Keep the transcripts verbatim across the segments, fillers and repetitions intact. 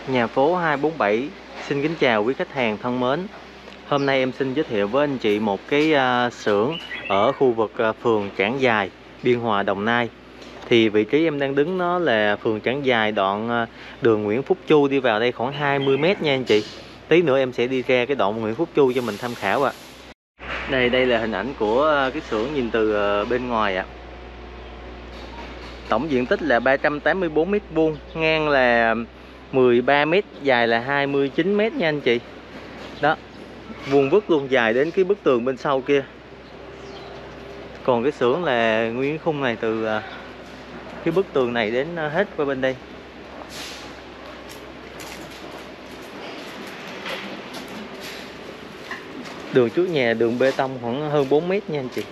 Nhà phố hai bốn bảy xin kính chào quý khách hàng thân mến. Hôm nay em xin giới thiệu với anh chị một cái uh, xưởng ở khu vực uh, phường Trảng Giài, Biên Hòa, Đồng Nai. Thì vị trí em đang đứng nó là phường Trảng Giài, đoạn uh, đường Nguyễn Phúc Chu đi vào đây khoảng hai mươi mét nha anh chị. Tí nữa em sẽ đi ra cái đoạn Nguyễn Phúc Chu cho mình tham khảo ạ. À. Đây đây là hình ảnh của uh, cái xưởng nhìn từ uh, bên ngoài ạ. À. Tổng diện tích là ba trăm tám mươi bốn mét vuông, ngang là mười ba mét, dài là hai mươi chín mét nha anh chị. Đó, vuông vức luôn, dài đến cái bức tường bên sau kia. Còn cái xưởng là nguyên cái khung này từ cái bức tường này đến hết qua bên đây. Đường trước nhà đường bê tông khoảng hơn bốn mét nha anh chị.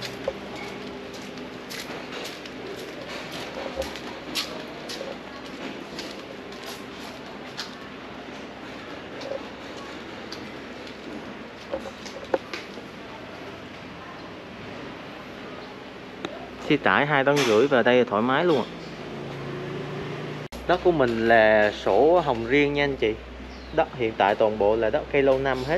Xe tải hai tấn rưỡi vào đây thoải mái luôn ạ. Đất của mình là sổ hồng riêng nha anh chị. Đất hiện tại toàn bộ là đất cây lâu năm hết.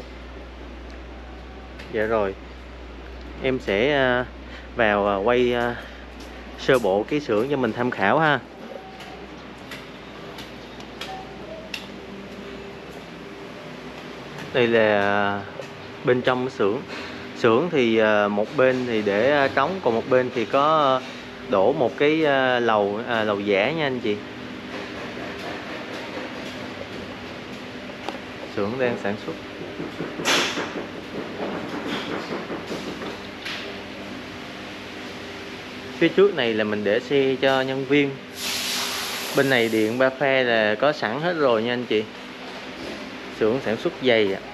Dạ rồi, em sẽ vào quay sơ bộ cái xưởng cho mình tham khảo ha. Đây là bên trong xưởng. Xưởng thì một bên thì để trống, còn một bên thì có đổ một cái lầu à, lầu giả nha anh chị. Xưởng đang sản xuất. Phía trước này là mình để xe cho nhân viên. Bên này điện ba pha là có sẵn hết rồi nha anh chị. Xưởng sản xuất giày ạ.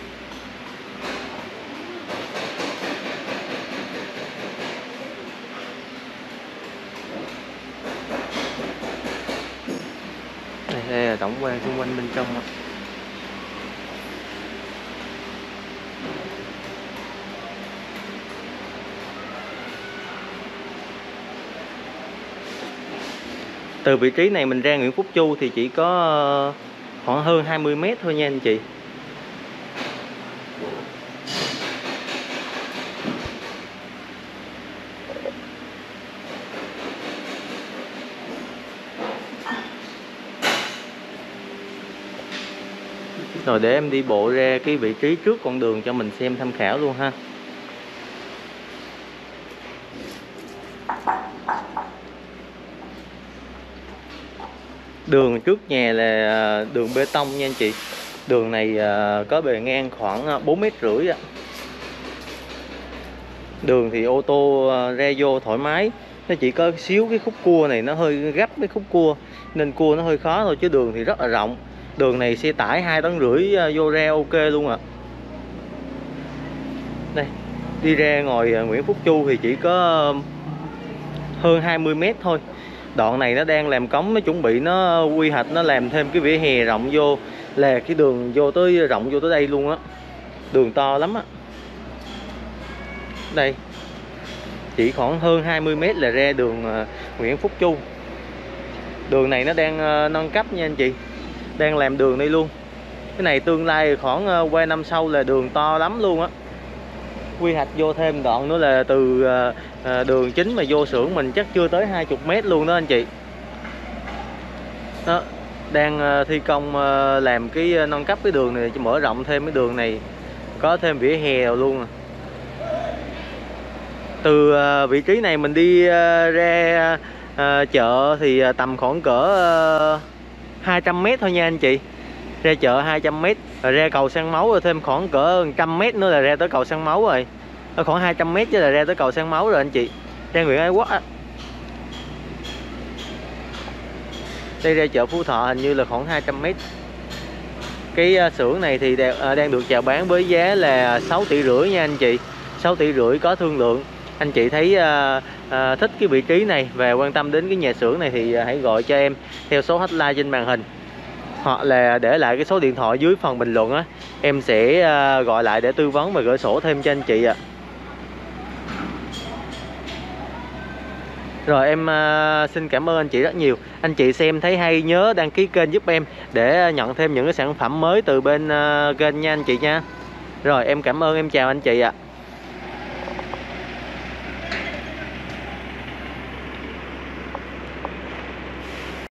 Đây là tổng quan xung quanh bên trong. Từ vị trí này mình ra Nguyễn Phúc Chu thì chỉ có khoảng hơn hai mươi mét thôi nha anh chị. Rồi để em đi bộ ra cái vị trí trước con đường cho mình xem tham khảo luôn ha. Đường trước nhà là đường bê tông nha anh chị. Đường này có bề ngang khoảng bốn mét rưỡi. Đường thì ô tô ra vô thoải mái. Nó chỉ có xíu cái khúc cua này nó hơi gấp cái khúc cua, nên cua nó hơi khó thôi, chứ đường thì rất là rộng. Đường này xe tải hai tấn rưỡi vô ra ok luôn ạ. À. Đây, đi ra ngoài Nguyễn Phúc Chu thì chỉ có hơn hai mươi mét thôi. Đoạn này nó đang làm cống, nó chuẩn bị nó quy hoạch nó làm thêm cái vỉa hè rộng vô, là cái đường vô tới rộng vô tới đây luôn á. Đường to lắm á. Đây, chỉ khoảng hơn hai mươi mét là ra đường Nguyễn Phúc Chu. Đường này nó đang nâng cấp nha anh chị. Đang làm đường đây luôn. Cái này tương lai khoảng qua năm sau là đường to lắm luôn á. Quy hoạch vô thêm đoạn nữa là từ đường chính mà vô xưởng mình chắc chưa tới hai mươi mét luôn đó anh chị. Đó, đang thi công làm cái nâng cấp cái đường này, mở rộng thêm cái đường này, có thêm vỉa hè luôn. Từ vị trí này mình đi ra chợ thì tầm khoảng cỡ hai trăm mét thôi nha anh chị. Ra chợ hai trăm mét, rồi ra cầu Săn Máu rồi thêm khoảng cỡ một trăm mét nữa là ra tới cầu Săn Máu rồi. Ở khoảng hai trăm mét chứ là ra tới cầu Săn Máu rồi anh chị. Ra Nguyễn Ái Quốc á. Đây ra chợ Phú Thọ hình như là khoảng hai trăm mét. Cái xưởng này thì đang được chào bán với giá là sáu tỷ rưỡi nha anh chị. sáu tỷ rưỡi có thương lượng. Anh chị thấy uh, uh, thích cái vị trí này và quan tâm đến cái nhà xưởng này thì hãy gọi cho em theo số hotline trên màn hình, hoặc là để lại cái số điện thoại dưới phần bình luận á. Em sẽ uh, gọi lại để tư vấn và gửi sổ thêm cho anh chị ạ. À. Rồi em uh, xin cảm ơn anh chị rất nhiều. Anh chị xem thấy hay nhớ đăng ký kênh giúp em để nhận thêm những cái sản phẩm mới từ bên uh, kênh nha anh chị nha. Rồi em cảm ơn, em chào anh chị ạ.